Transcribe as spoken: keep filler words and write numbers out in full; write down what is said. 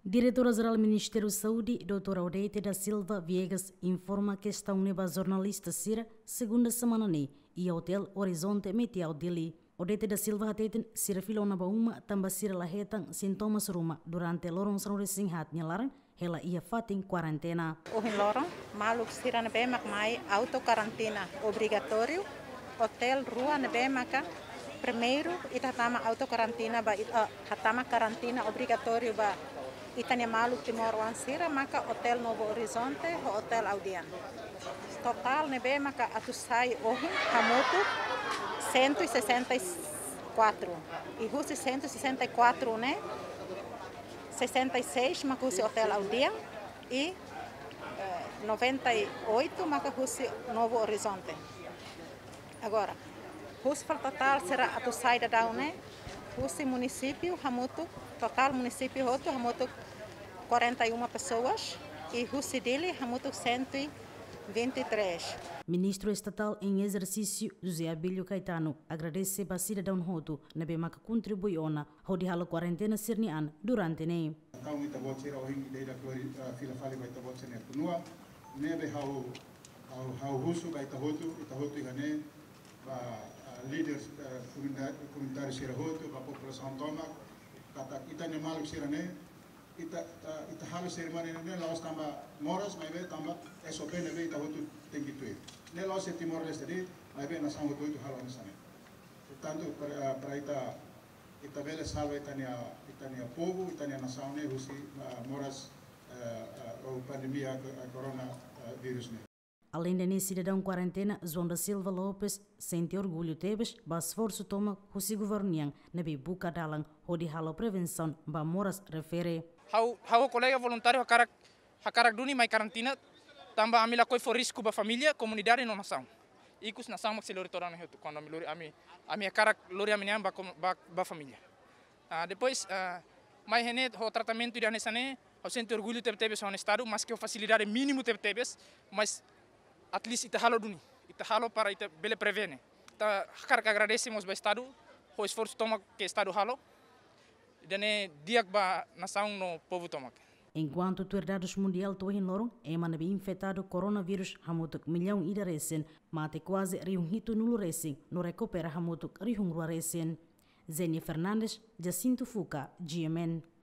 Diretora-Geral do Ministério da Saúde, doutora Odete da Silva Viegas, informa que está unida a jornalista Cira, segunda semana ne, e Hotel Horizonte Metial Dili. Odete da Silva hateten Cira filona bauma, tamba Cira lahetan sintomas ruma durante lorong sanure singhat nyalaran, ela ia fatin quarentena. O em lorong, maluk Cira nebe mak mai autocarantina obrigatório, hotel rua nebe maka. Primeiro, ita tama autocarantina ba uh, hatama karantina obrigatório ba itania malu Timor Wansira maka Hotel Novo Horizonte ho Hotel Audian. Total nebe maka atusai ohin hamutu cento e sessenta e quatro. E husi cento e sessenta e quatro né? sessenta e seis maka husi Hotel Audian e uh, noventa e oito maka husi Novo Horizonte. Agora, husi total será atusai da daune husi município hamutu total município outro hamutu quarenta e uma pessoas e husi dele hamutu cento e vinte e três. Ministro Estatal em Exercício José Abílio Caetano agradece a cidadão Hoto na bemaka contribuiona hodi halo quarentena sirnian durante ne. Kau mita bot sira ohin ideira fila fali vai ta bot sene punua nebe hau hau hau husu kai ta Hoto ita Hoto igane ba leaders komunitários sira Hoto ba população toma kata kita ne maluk sira ne ita ita halo cerimônia ne laos tamba moras mai be tamba S O P ne be ita Hoto tengi tu ne laos se Timor Leste de mai be na sango tu halo nasane tanto para para ita ita vele salva itania itania povo itania nação ne husi moras o pandemia coronavírus ne. Além de cidadão quarentena, João da Silva Lopes sente orgulho tebes, ba esforço toma husi governian nebe buka dalang hodi halo prevenção ba moras refere. Hau hau colega voluntário hakarak hakarak duni mai karantina tamba amila koi for risco ba família, comunidade no nação. Ikus nação mak silori torana hetu quando ami lori ami ami hakarak lori ami ba ba, ba família. Uh, depois uh, mai hene ho tratamento de anesane, eu sente orgulho tebe tebes no estado, mas que o facilidade mínimo tebe tebes, mas at least ita halo duni, ita halo para ita bele prevene. Ta hakarak agradecemos ba estado, ho esforço toma que estado halo. Dene diak ba nação no povo tomak. Enquanto o dados mundial tohin lorong, ema nabi infectado coronavírus hamutuk milhão ida recen, mate quase riung hito nulo recen, no recupera hamutuk riung rua recen. Zenia Fernandes, Jacinto Fuca, G M N.